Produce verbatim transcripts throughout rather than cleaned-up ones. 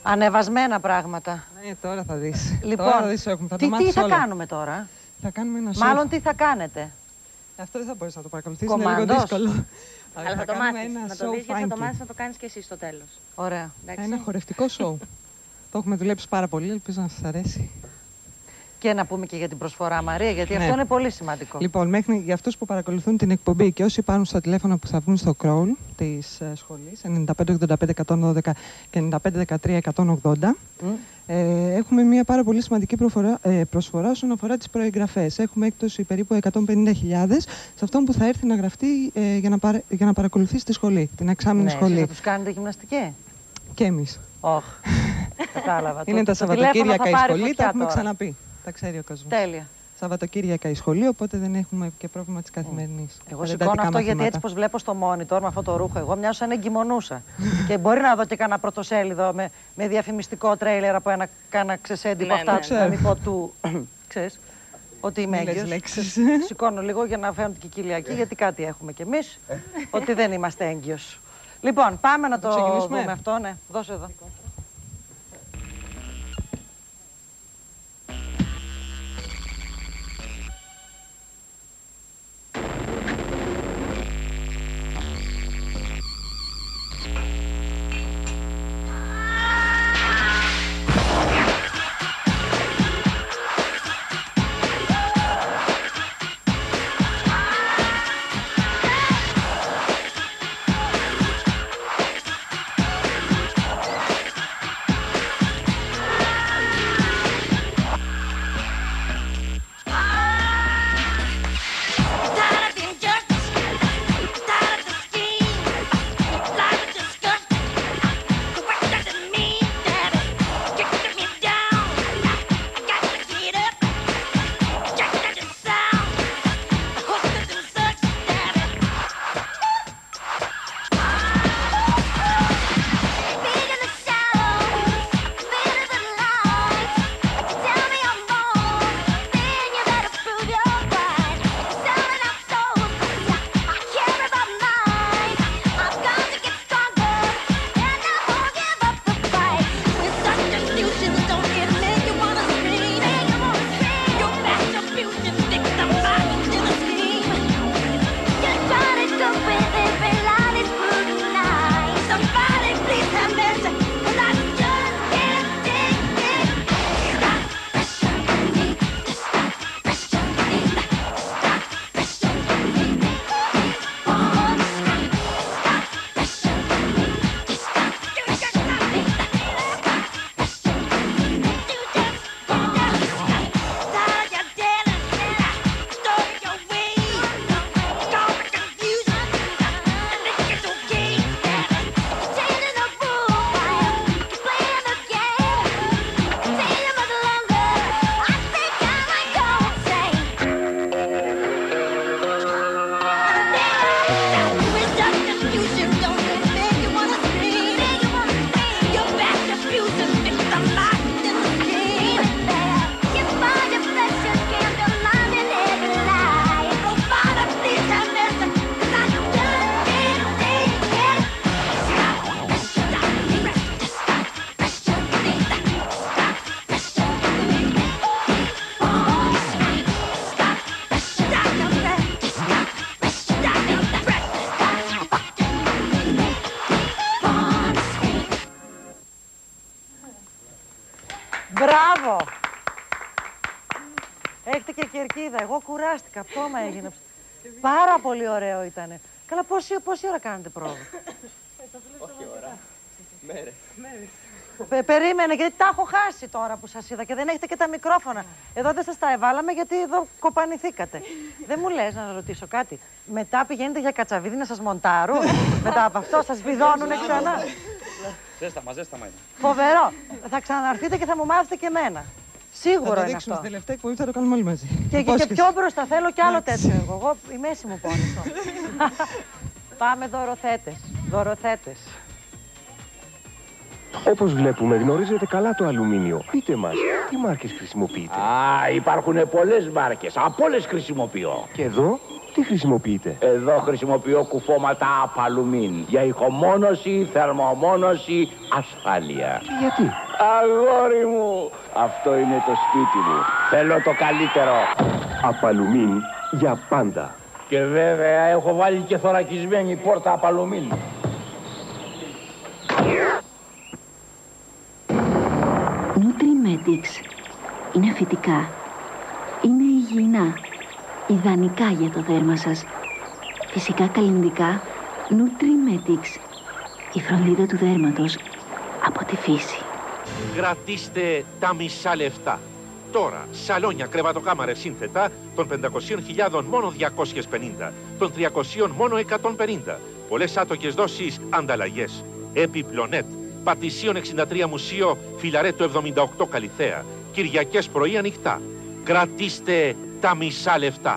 Ανεβασμένα πράγματα. Ναι, τώρα θα δεις. Λοιπόν, τώρα θα δεις, έχουμε. Θα τι, το τι θα όλα. κάνουμε τώρα? Θα κάνουμε ένα σοου. Μάλλον τι θα κάνετε? Αυτό δεν θα μπορείς να το παρακολουθήσεις, είναι λίγο Κομμάντος. δύσκολο. Αλλά θα, θα το μάθεις, να το δεις γιατί θα το μάθεις να το κάνεις και εσύ στο τέλος. Ωραία. Εντάξει. Ένα χορευτικό σοου. Το έχουμε δουλέψει πάρα πολύ, ελπίζω να σας αρέσει. Και να πούμε και για την προσφορά, Μαρία, γιατί Ναι. αυτό είναι πολύ σημαντικό. Λοιπόν, μέχρι για αυτούς που παρακολουθούν την εκπομπή και όσοι πάρουν στα τηλέφωνα που θα βγουν στο crawl της ε, σχολής ενενήντα πέντε ογδόντα πέντε εκατόν δώδεκα και ενενήντα πέντε δεκατρία εκατόν ογδόντα, mm. ε, έχουμε μια πάρα πολύ σημαντική προφορά, ε, προσφορά όσον αφορά τις προεγγραφές. Έχουμε έκπτωση περίπου εκατόν πενήντα χιλιάδες σε αυτόν που θα έρθει να γραφτεί ε, για, να παρα, για να παρακολουθήσει τη σχολή, την εξάμηνη ναι, σχολή. Θα τους κάνετε γυμναστική? Και εμείς. Όχι. Κατάλαβα. Είναι το, τα το Σαββατοκύριακα η σχολή, τα έχουμε τώρα. ξαναπεί. Τα ξέρει ο κόσμος. Τέλεια. Σαββατοκύριακα η σχολή, οπότε δεν έχουμε και πρόβλημα της καθημερινής. Εγώ σηκώνω αυτό μαθήματα. γιατί έτσι πως βλέπω στο monitor με αυτό το ρούχο, εγώ μοιάζω σαν εγκυμονούσα. Και μπορεί να δω και κανένα πρωτοσέλιδο με, με διαφημιστικό τρέιλερ από ένα κάνα ξεσέντυπο Ναι, αυτά. ναι, Να μην πω του. Ξέρεις, ότι είμαι Μη λες έγκυος. λέξεις. Σηκώνω λίγο για να φαίνονται και κοιλιακοί, γιατί κάτι έχουμε κι εμείς, ότι δεν είμαστε έγκυος. Λοιπόν, πάμε να το, το δούμε αυτό, ναι. Δώσε εδώ. Μπράβο! Έχετε και κερκίδα. Εγώ κουράστηκα. Πτώμα έγινε. Πάρα πολύ ωραίο ήταν. Καλά, πόση, πόση ώρα κάνετε πρόβα? Όχι ώρα. Μέρες. Μέρες. Πε, περίμενε, γιατί τα έχω χάσει τώρα που σας είδα και δεν έχετε και τα μικρόφωνα. Εδώ δεν σας τα εβάλαμε γιατί εδώ κοπανηθήκατε. Δεν μου λες να ρωτήσω κάτι. Μετά πηγαίνετε για κατσαβίδι να σας μοντάρουν. Μετά από αυτό σας βιδώνουνε ξανά. Ζέσταμα, ζέσταμα είναι. Φοβερό. Θα ξαναρθείτε και θα μου μάθετε και εμένα. Σίγουρο είναι αυτό. Στην τελευταία εκπομπή θα το κάνουμε όλοι μαζί. Και, και, και πιο μπροστά θέλω κι άλλο τέτοιο εγώ. Εγώ η μέση μου πόνεσο. Πάμε δωροθέτες. Δωροθέτες. Όπως βλέπουμε, γνωρίζετε καλά το αλουμίνιο. Πείτε μας, τι μάρκες χρησιμοποιείτε? Α, υπάρχουν πολλές μάρκες. Από όλες χρησιμοποιώ. Και εδώ, Τι χρησιμοποιείτε? Εδώ χρησιμοποιώ κουφώματα από αλουμίν για ηχομόνωση, θερμομόνωση, ασφάλεια. Γιατί? Αγόρι μου, αυτό είναι το σπίτι μου. Θέλω το καλύτερο. Από αλουμίν για πάντα. Και βέβαια έχω βάλει και θωρακισμένη πόρτα από αλουμίν. Nutrimedix. Είναι φυτικά. Είναι υγιεινά. Ιδανικά για το δέρμα σας. Φυσικά καλλυντικά. Nutrimedix. Η φροντίδα του δέρματος από τη φύση. Κρατήστε τα μισά λεφτά. Τώρα, σαλόνια, κρεβατοκάμαρες σύνθετα των πεντακόσιες χιλιάδες μόνο διακόσιες πενήντα, των τριακοσίων μόνο εκατόν πενήντα. Πολλές άτοκες δόσεις, ανταλλαγές. Επιπλονέτ, Πατησίων εξήντα τρία Μουσείο, Φιλαρέτο εβδομήντα οκτώ Καλιθέα. Κυριακές πρωί ανοιχτά. Κρατήστε τα μισά λεφτά.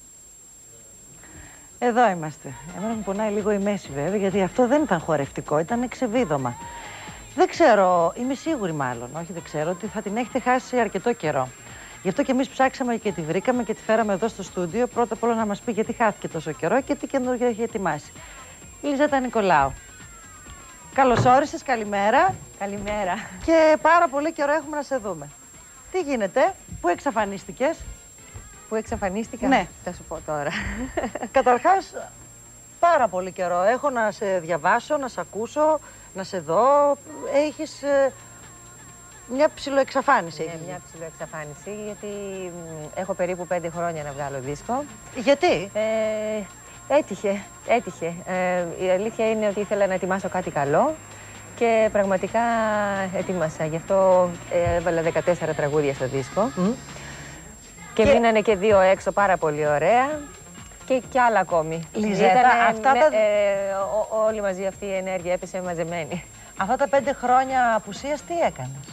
Εδώ είμαστε. Εμένα μου πονάει λίγο η μέση βέβαια, γιατί αυτό δεν ήταν χορευτικό, ήταν εξεβίδωμα. Δεν ξέρω, είμαι σίγουρη μάλλον, όχι δεν ξέρω, ότι θα την έχετε χάσει αρκετό καιρό. Γι' αυτό και εμείς ψάξαμε και τη βρήκαμε και τη φέραμε εδώ στο στούντιο. Πρώτα απ' όλα να μας πει γιατί χάθηκε τόσο καιρό και τι καινούργιο έχει ετοιμάσει. Η Λιζέτα Νικολάου. Καλώς όρισες, καλημέρα. Καλημέρα. Και πάρα πολύ καιρό έχουμε να σε δούμε. Τι γίνεται, πού εξαφανίστηκες? Πού εξαφανίστηκα? Ναι. Θα σου πω τώρα. Καταρχάς, πάρα πολύ καιρό έχω να σε διαβάσω, να σε ακούσω, να σε δω. Έχεις ε, μια ψιλοεξαφάνιση. Ναι, μια ψιλοεξαφάνιση, γιατί μ, έχω περίπου πέντε χρόνια να βγάλω δίσκο. Γιατί? Ε, έτυχε, έτυχε. Ε, η αλήθεια είναι ότι ήθελα να ετοιμάσω κάτι καλό και πραγματικά ετοίμασα. Γι' αυτό ε, έβαλα δεκατέσσερα τραγούδια στο δίσκο. Mm. Και, και μείνανε και δύο έξω πάρα πολύ ωραία. Και, και άλλα ακόμη. Λιζέτα, Ήτανε, αυτά με, τα... ε, ό, όλη μαζί αυτή η ενέργεια έπεσε μαζεμένη. Αυτά τα πέντε χρόνια απουσίας τι έκανες?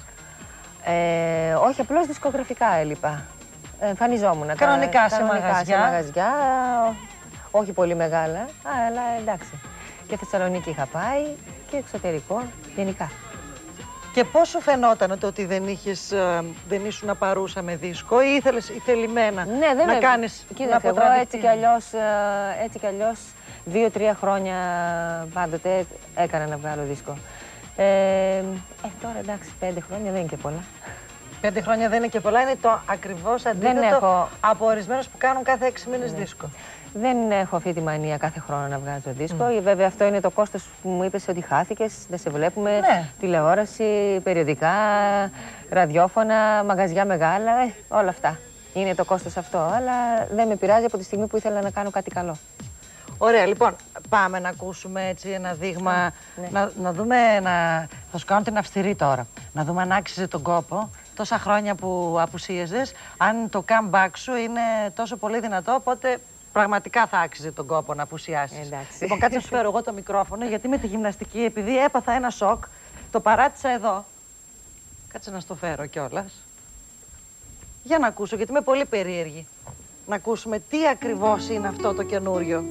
Ε, όχι, απλώς δισκογραφικά έλειπα. Εμφανιζόμουν. Κανονικά, σε κανονικά μαγαζιά. σε μαγαζιά. Όχι πολύ μεγάλα, αλλά εντάξει. Και Θεσσαλονίκη είχα πάει και εξωτερικό γενικά. Και πώς σου φαινόταν το ότι δεν, είχες, δεν ήσουν παρούσα με δίσκο ή ήθελες ηθελημένα ναι, δεν να με... κάνεις, Κοίταξε, να αποτραβηχτείς? εγώ έτσι κι αλλιώς, έτσι κι αλλιώς δύο-τρία χρόνια πάντοτε έκανα να βγάλω δίσκο. Ε, ε, τώρα εντάξει, πέντε χρόνια δεν είναι και πολλά. Πέντε χρόνια δεν είναι και πολλά, είναι το ακριβώς αντίθετο έχω... από ορισμένους που κάνουν κάθε έξι μήνες ναι. δίσκο. Δεν έχω αυτή τη μανία κάθε χρόνο να βγάζω δίσκο. Mm. Βέβαια αυτό είναι το κόστος που μου είπες ότι χάθηκες, δεν σε βλέπουμε, ναι. τηλεόραση, περιοδικά, ραδιόφωνα, μαγαζιά μεγάλα, ε, όλα αυτά. Είναι το κόστος αυτό, αλλά δεν με πειράζει από τη στιγμή που ήθελα να κάνω κάτι καλό. Ωραία, λοιπόν, πάμε να ακούσουμε έτσι ένα δείγμα, ναι. να, να δούμε, να... θα σου κάνω την αυστηρή τώρα, να δούμε αν άξιζε τον κόπο τόσα χρόνια που απουσίαζες, αν το comeback σου είναι τόσο πολύ δυνατό, οπότε πραγματικά θα άξιζε τον κόπο να απουσιάσεις. Εντάξει. Λοιπόν, κάτσε να σου φέρω εγώ το μικρόφωνο, γιατί με τη γυμναστική, επειδή έπαθα ένα σοκ, το παράτησα εδώ. Κάτσε να στο φέρω κιόλας. Για να ακούσω, γιατί είμαι πολύ περίεργη. Να ακούσουμε τι ακριβώς είναι αυτό το καινούριο.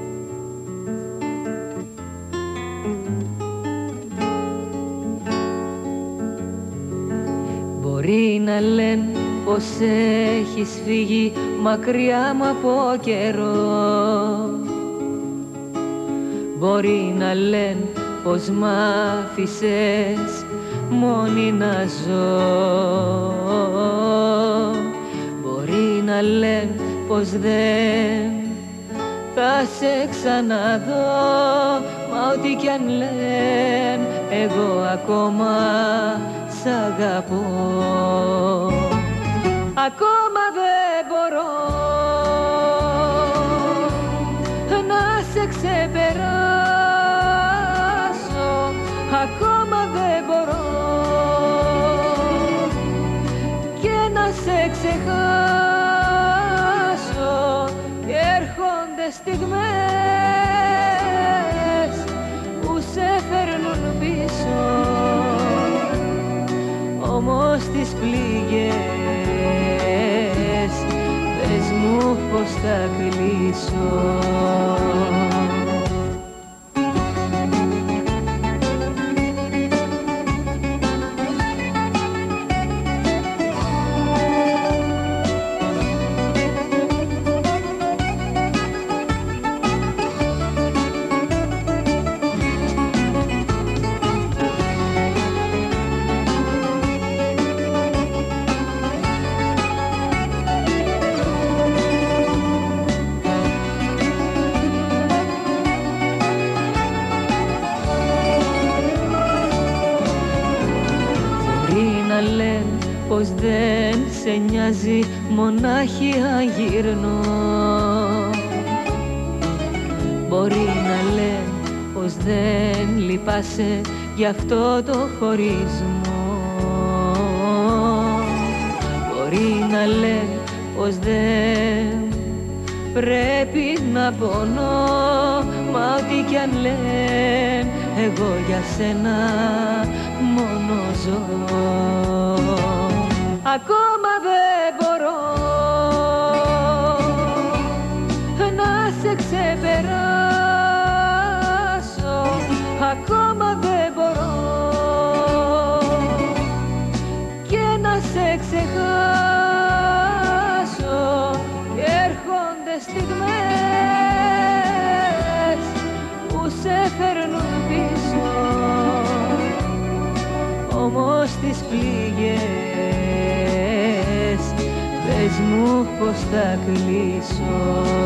Μπορεί να λένε πως έχεις φύγει μακριά μου από καιρό. Μπορεί να λένε πως μ' άφησες μόνη να ζω. Μπορεί να λένε πως δεν θα σε ξαναδώ, μα ό,τι κι αν λένε εγώ ακόμα σ' αγαπώ. Ακόμα δεν μπορώ να σε ξεπεράσω, ακόμα δεν μπορώ και να σε ξεχάσω. Και έρχονται στιγμές που σε φέρνουν πίσω, όμως τις πληγές πες μου πως θα κλείσω. πως δεν σε νοιάζει μονάχια γύρνω. Μπορεί να λένε πως δεν λυπάσαι γι' αυτό το χωρισμό. Μπορεί να λένε πως δεν πρέπει να πονώ, μα ό,τι κι αν λένε εγώ για σένα μόνο ζω. Ακόμα δεν μπορώ να σε ξεπεράσω, ακόμα δεν μπορώ και να σε ξεχάσω. Και έρχονται στιγμές που σε φέρνουν πίσω, όμως τις πληγές πες μου πως θα κλείσω.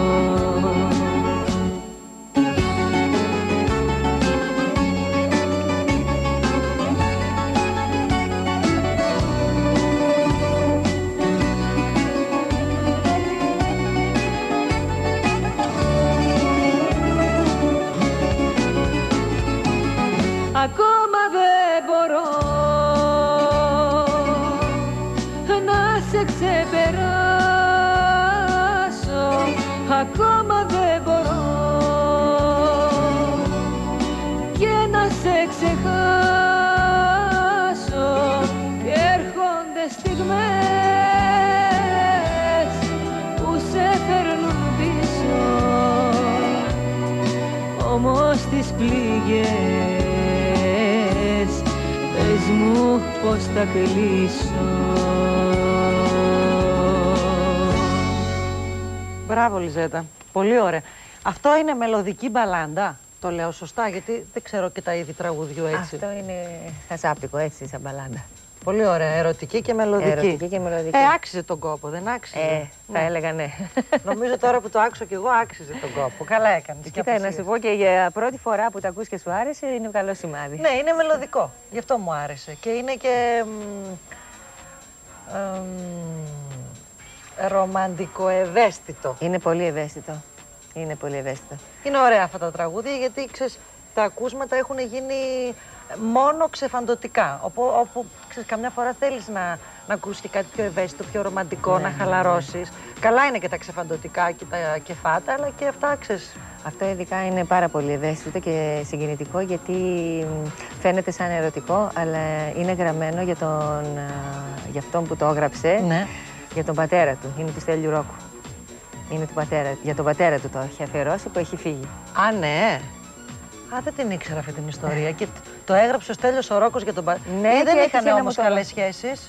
Ακόμα δεν μπορώ να σε ξεπεράσω, ακόμα δεν μπορώ και να σε ξεχάσω. Και έρχονται στιγμές που σε φέρνουν πίσω, όμως τις πληγές πες μου πως θα κλείσω. Μπράβο, Λιζέτα. Πολύ ωραία. Αυτό είναι μελωδική μπαλάντα. Το λέω σωστά, γιατί δεν ξέρω και τα είδη τραγουδιού έτσι. Αυτό είναι χασάπικο, έτσι, σαν μπαλάντα. Πολύ ωραία. Ερωτική και μελωδική. Ερωτική και μελωδική. Ε, άξιζε τον κόπο, δεν άξιζε. Ε, θα ναι. έλεγα ναι. Νομίζω τώρα που το άκουσα κι εγώ, άξιζε τον κόπο. Καλά έκανες. Κοίτα, να σου πω και για πρώτη φορά που το ακούς και σου άρεσε, είναι καλό σημάδι. Ναι, είναι μελωδικό. Γι' αυτό μου άρεσε. Και είναι και μ, εμ, ρομαντικό ευαίσθητο. Είναι πολύ ευαίσθητο. Είναι πολύ ευαίσθητο. Είναι ωραία αυτά τα τραγούδια, γιατί ξέρεις, τα ακούσματα έχουν γίνει μόνο ξεφαντωτικά. Όπου, όπου ξέρεις, καμιά φορά θέλεις να, να ακούσεις και κάτι πιο ευαίσθητο, πιο ρομαντικό, Ναι, να χαλαρώσεις. Ναι. Καλά είναι και τα ξεφαντωτικά και τα κεφάτα, αλλά και αυτά, ξέρεις. Αυτό ειδικά είναι πάρα πολύ ευαίσθητο και συγκινητικό, γιατί φαίνεται σαν ερωτικό, αλλά είναι γραμμένο για, τον, για αυτόν που το έγραψε, Ναι. για τον πατέρα του. Είναι του Στέλιου Ρόκου. Είναι του πατέρα, για τον πατέρα του το έχει αφιερώσει, που έχει φύγει. Α, ναι. Α, δεν την ήξερα αυτή την ιστορία. Και το έγραψε ο Στέλιος ο Ρόκος για τον πατέρα. Ναι, ε, δεν και είχαν έτυχε όμως να μου το- καλές σχέσεις.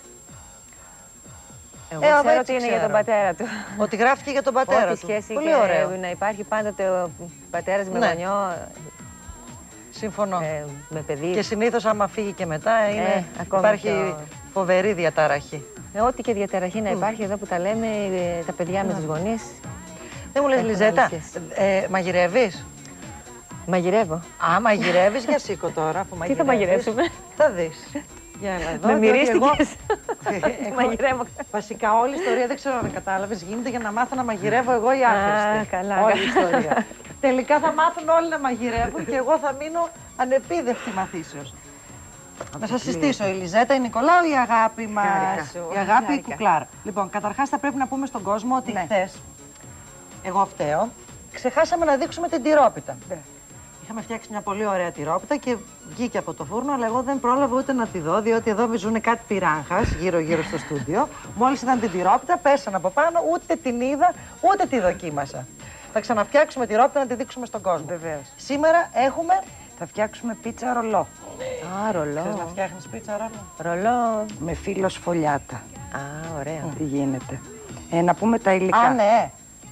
Εγώ Ε, ξέρω έτσι ότι είναι ξέρω. για τον πατέρα του. Ότι γράφτηκε για τον πατέρα Ό,τι του. σχέση Πολύ και ωραίο. να υπάρχει πάντοτε ο πατέρας με Ναι. γονιό, Συμφωνώ. ε, με παιδί. Και συνήθως άμα φύγει και μετά είναι, Ε, ακόμα υπάρχει πιο- φοβερή διαταραχή. Ε, ό,τι και διαταραχή να υπάρχει εδώ που τα λέμε, ε, τα παιδιά με τους γονείς. Δεν μου λες, Έχουν Λιζέτα, άλλη σχέση. ε, μαγειρεύεις? Μαγειρεύω. Α, μαγειρεύεις, για σήκω τώρα που Τι μαγειρεύεις. θα μαγειρεύσουμε? Θα δεις. Για έλα εδώ. Με διότι μυρίστηκες. εγώ- Μαγειρεύω. Βασικά όλη η ιστορία, δεν ξέρω αν κατάλαβες, γίνεται για να μάθω να μαγειρεύω εγώ η άχρηστη. καλά, Όλη καλά. η ιστορία. Τελικά θα μάθουν όλοι να μαγειρεύουν και εγώ θα μείνω ανεπίδευτη μαθήσεως. Να σας συστήσω, η Λιζέτα, η Νικολάου, η αγάπη μας. Χάρηκα σου. Η αγάπη η Χάρηκα. κουκλάρα. Λοιπόν, καταρχάς θα πρέπει να πούμε στον κόσμο ότι Ναι. χθες, εγώ φταίω, ξεχάσαμε να δείξουμε την τυρόπιτα. Ναι. Είχαμε φτιάξει μια πολύ ωραία τυρόπιτα και βγήκε από το φούρνο, αλλά εγώ δεν πρόλαβα ούτε να τη δω, διότι εδώ βυζούνε κάτι πυράγχας γύρω-γύρω στο στούντιο. Μόλις είδαν την τυρόπιτα, πέσαν από πάνω, ούτε την είδα, ούτε τη δοκίμασα. Θα ξαναφτιάξουμε τυρόπιτα να τη δείξουμε στον κόσμο. Βεβαίως. Σήμερα έχουμε. Θα φτιάξουμε πίτσα ρολό. Α, Ξέρεις να ρολό. φτιάχνεις πίτσα ρόλο? Ρολό. Με φύλλο σφολιάτα. Α, ωραία. Τι γίνεται. Ε, να πούμε τα υλικά. Α, ναι.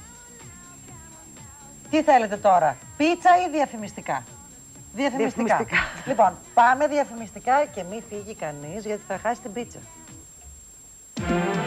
Τι θέλετε τώρα, πίτσα ή διαφημιστικά? Διαφημιστικά. Διαφημιστικά. Λοιπόν, πάμε διαφημιστικά και μην φύγει κανείς, γιατί θα χάσει την πίτσα.